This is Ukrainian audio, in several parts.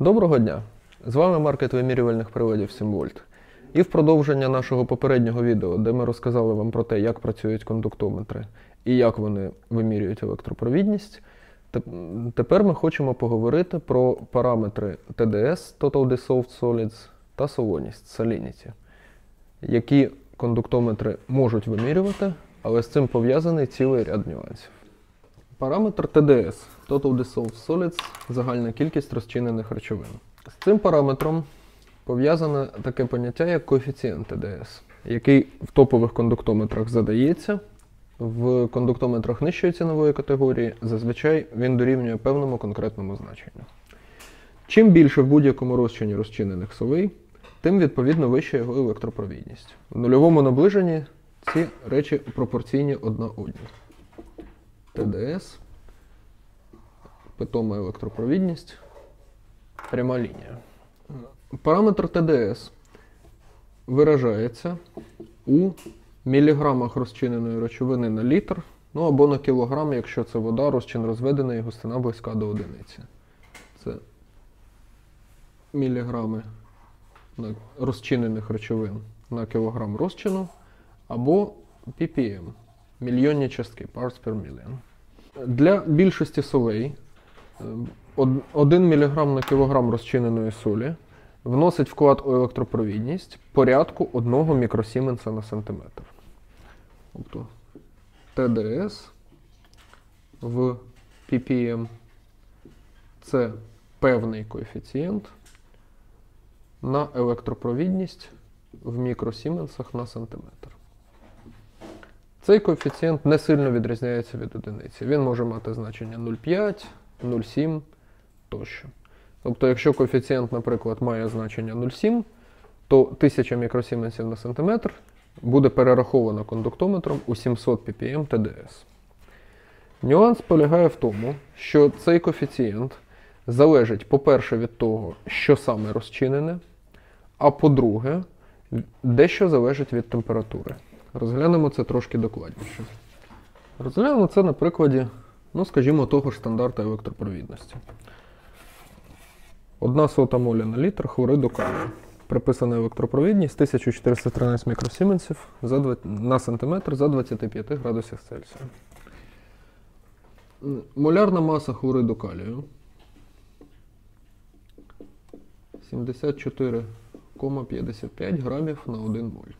Доброго дня! З вами маркет вимірювальних приладів SimVolt. І в продовження нашого попереднього відео, де ми розказали вам про те, як працюють кондуктометри і як вони вимірюють електропровідність, тепер ми хочемо поговорити про параметри TDS, Total Dissolved Solids, та солоність, Salinity, які кондуктометри можуть вимірювати, але з цим пов'язаний цілий ряд нюансів. Параметр TDS, Total Dissolved Solids, загальна кількість розчинених речовин. З цим параметром пов'язане таке поняття, як коефіцієнт TDS, який в топових кондуктометрах задається, в кондуктометрах нижчої цінової категорії зазвичай він дорівнює певному конкретному значенню. Чим більше в будь-якому розчині розчинених солей, тим відповідно вища його електропровідність. В нульовому наближенні ці речі пропорційні одна одній. TDS, питома електропровідність, пряма лінія. Параметр TDS виражається у міліграмах розчиненої речовини на літр, або на кілограм, якщо це вода, розчин розведений і густина близька до одиниці. Це міліграми розчинених речовин на кілограм розчину, або ppm, мільйонні частки, parts per million. Для більшості солей 1 мг на кілограм розчиненої солі вносить вклад у електропровідність порядку 1 мікросіменса на сантиметр. Тобто TDS в ppm – це певний коефіцієнт на електропровідність в мікросіменсах на сантиметр. Цей коефіцієнт не сильно відрізняється від одиниці. Він може мати значення 0,5, 0,7 тощо. Тобто, якщо коефіцієнт, наприклад, має значення 0,7, то 1000 мікросіменсів на сантиметр буде перераховано кондуктометром у 700 ppm TDS. Нюанс полягає в тому, що цей коефіцієнт залежить, по-перше, від того, що саме розчинене, а по-друге, дещо залежить від температури. Розглянемо це трошки докладніше. Розглянемо це на прикладі, скажімо, того ж стандарту електропровідності. 1/100 моля на літр хлориду калію. Приписана електропровідність 1413 мікросіменсів на сантиметр за 25 градусів Цельсія. Молярна маса хлориду калію 74,55 грамів на 1 моль.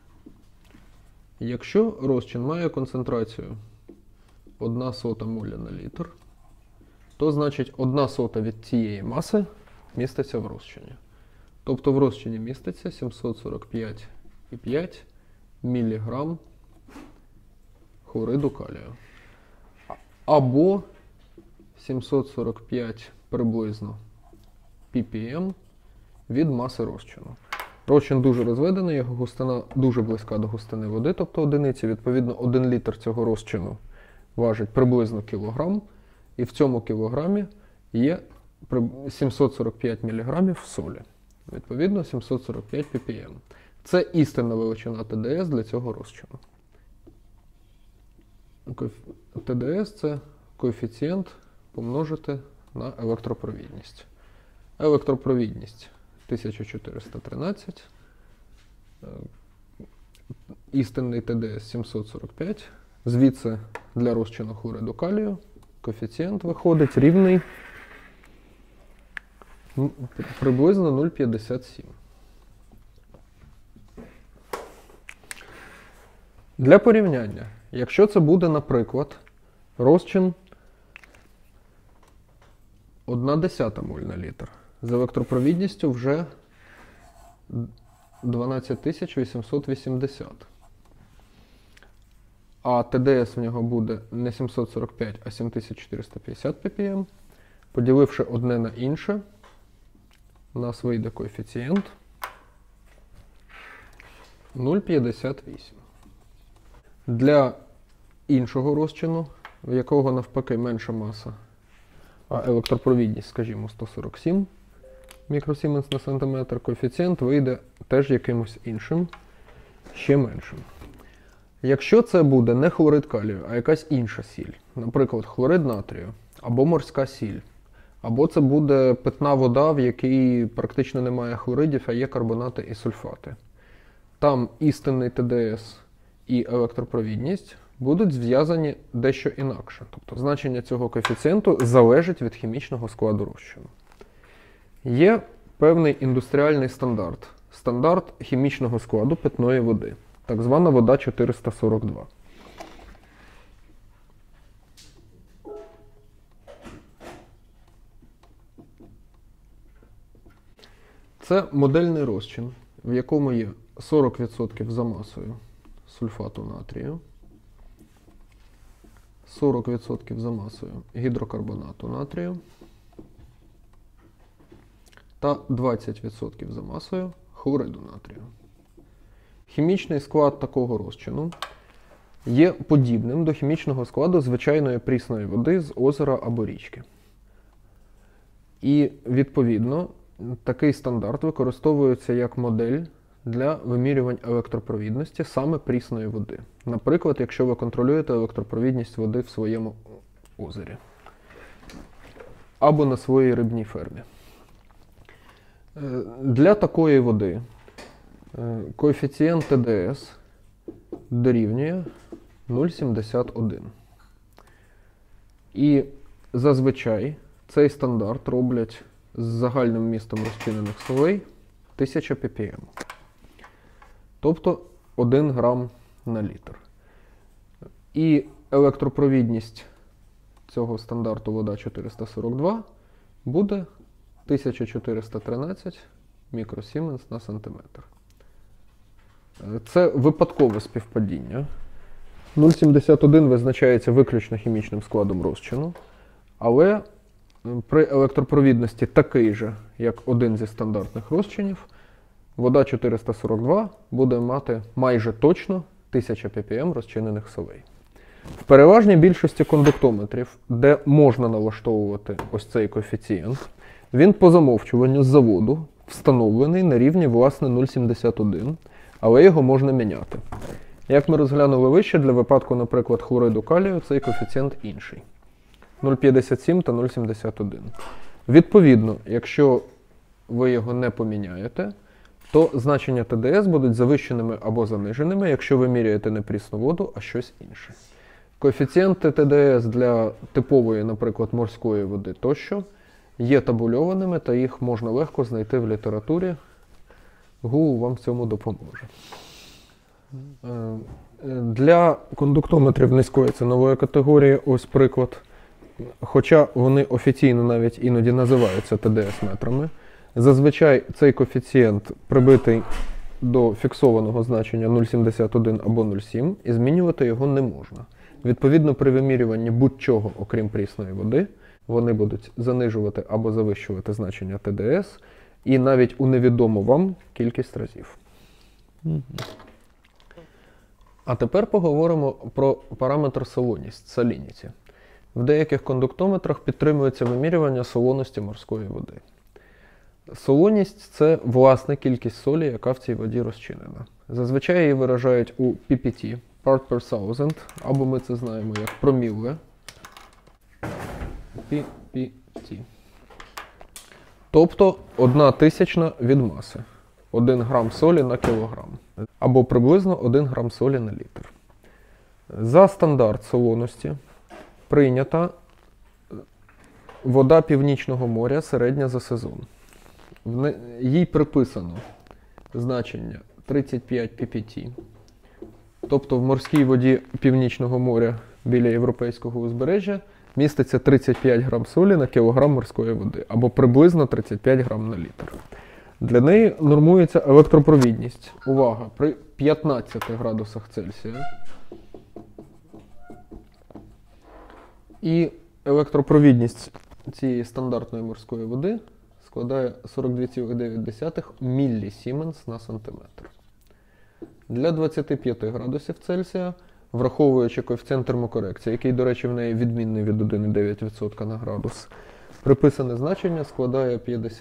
Якщо розчин має концентрацію 1/100 моля на літр, то значить 1/100 від цієї маси міститься в розчині. Тобто в розчині міститься 745,5 мг хлориду калію. Або 745 приблизно ppm від маси розчину. Розчин дуже розведений, його густина дуже близька до густини води, тобто одиниці. Відповідно, 1 літр цього розчину важить приблизно кілограм, і в цьому кілограмі є 745 мг солі. Відповідно, 745 ppm. Це істинна величина TDS для цього розчину. TDS – це коефіцієнт помножити на електропровідність. Електропровідність 1413, істинний TDS 745, звідси для розчину хлориду калію коефіцієнт виходить рівний приблизно 0,57. Для порівняння, якщо це буде, наприклад, розчин 1/10 моль на літр, з електропровідністю вже 12880. А TDS в нього буде не 745, а 7450 ppm. Поділивши одне на інше, у нас вийде коефіцієнт 0,58. Для іншого розчину, в якого навпаки менша маса, а електропровідність, скажімо, 147 мікросіменс на сантиметр, коефіцієнт вийде теж якимось іншим, ще меншим. Якщо це буде не хлорид калію, а якась інша сіль, наприклад, хлорид натрію, або морська сіль, Або це буде питна вода, в якій практично немає хлоридів, а є карбонати і сульфати. Там істинний ТДС і електропровідність будуть зв'язані дещо інакше. Тобто значення цього коефіцієнту залежить від хімічного складу розчину. Є певний індустріальний стандарт. Стандарт хімічного складу питної води. Так звана вода 442. Це модельний розчин, в якому є 40% за масою сульфату натрію, 40% за масою гідрокарбонату натрію та 20% за масою хлориду натрію. Хімічний склад такого розчину є подібним до хімічного складу звичайної прісної води з озера або річки. І, відповідно, такий стандарт використовується як модель для вимірювань електропровідності саме прісної води. Наприклад, якщо ви контролюєте електропровідність води в своєму озері або на своїй рибній фермі. Для такої води коефіцієнт ТДС дорівнює 0,71. І зазвичай цей стандарт роблять з загальним містом розчинених солей 1000 ppm. Тобто 1 грам на літр. І електропровідність цього стандарту вода 442 буде 1413 мікросіменс на сантиметр. Це випадкове співпадіння. 0,71 визначається виключно хімічним складом розчину, але при електропровідності такий же, як один зі стандартних розчинів, вода 442 буде мати майже точно 1000 ppm розчинених солей. В переважній більшості кондуктометрів, де можна налаштовувати ось цей коефіцієнт, він по замовчуванню з заводу встановлений на рівні, власне, 0,71, але його можна міняти. Як ми розглянули вище, для випадку, наприклад, хлориду калію, цей коефіцієнт інший. 0,57 та 0,71. Відповідно, якщо ви його не поміняєте, то значення ТДС будуть завищеними або заниженими, якщо ви міряєте не прісну воду, а щось інше. Коефіцієнти ТДС для типової, наприклад, морської води тощо є табульованими, та їх можна легко знайти в літературі. Google вам в цьому допоможе. Для кондуктометрів низької цінової категорії ось приклад. Хоча вони офіційно навіть іноді називаються ТДС-метрами, зазвичай цей коефіцієнт прибитий до фіксованого значення 0,71 або 0,7 і змінювати його не можна. Відповідно, при вимірюванні будь-чого, окрім прісної води, вони будуть занижувати або завищувати значення ТДС і навіть у невідому вам кількість разів. А тепер поговоримо про параметр солоність, salinity. В деяких кондуктометрах підтримується вимірювання солоності морської води. Солоність – це власна кількість солі, яка в цій воді розчинена. Зазвичай її виражають у PPT, part per thousand, або ми це знаємо як проміле. PPT. Тобто 1/1000 від маси. 1 грам солі на кілограм. Або приблизно 1 грам солі на літр. За стандарт солоності прийнята вода Північного моря середня за сезон. Їй приписано значення 35 ppт. Тобто в морській воді Північного моря біля європейського узбережжя міститься 35 грам солі на кілограм морської води, або приблизно 35 грам на літр. Для неї нормується електропровідність. Увага! При 15 градусах Цельсія. І електропровідність цієї стандартної морської води складає 42,9 міллісіменс на сантиметр. Для 25 градусів Цельсія, враховуючи коефіцієнт термокорекції, який, до речі, в неї відмінний від 1,9% на градус, приписане значення складає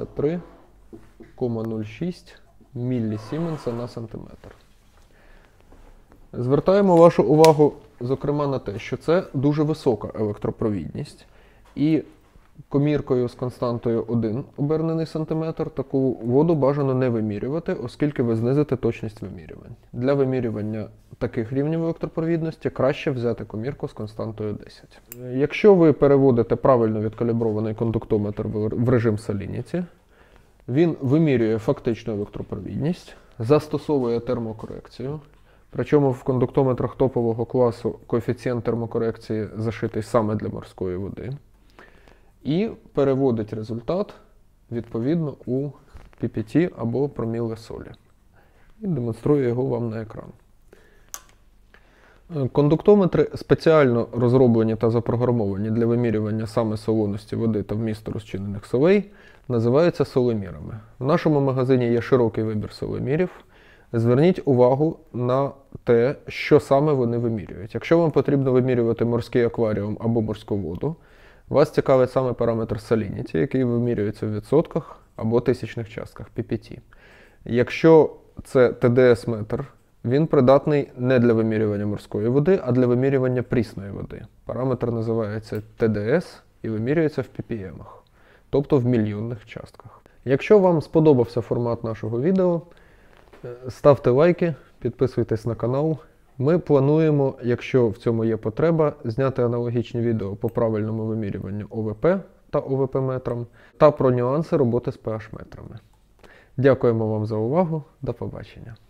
53,06 міллісіменса на сантиметр. Звертаємо вашу увагу, зокрема, на те, що це дуже висока електропровідність. І коміркою з константою 1 обернений сантиметр, таку воду бажано не вимірювати, оскільки ви знизите точність вимірювань. Для вимірювання таких рівнів електропровідності краще взяти комірку з константою 10. Якщо ви переводите правильно відкалібрований кондуктометр в режим Салініті, він вимірює фактичну електропровідність, застосовує термокорекцію. Причому в кондуктометрах топового класу коефіцієнт термокорекції зашитий саме для морської води. І переводить результат відповідно у PPT або проміле солі. І демонструю його вам на екран. Кондуктометри спеціально розроблені та запрограмовані для вимірювання саме солоності води та вмісту розчинених солей, називаються солемірами. В нашому магазині є широкий вибір солемірів. Зверніть увагу на те, що саме вони вимірюють. Якщо вам потрібно вимірювати морський акваріум або морську воду, вас цікавить саме параметр Salinity, який вимірюється в відсотках або тисячних частках PPT. Якщо це TDS-метр, він придатний не для вимірювання морської води, а для вимірювання прісної води. Параметр називається TDS і вимірюється в ppm-ах, тобто в мільйонних частках. Якщо вам сподобався формат нашого відео, ставте лайки, підписуйтесь на канал. Ми плануємо, якщо в цьому є потреба, зняти аналогічні відео по правильному вимірюванню ОВП та ОВП-метрам та про нюанси роботи з PH-метрами. Дякуємо вам за увагу, до побачення.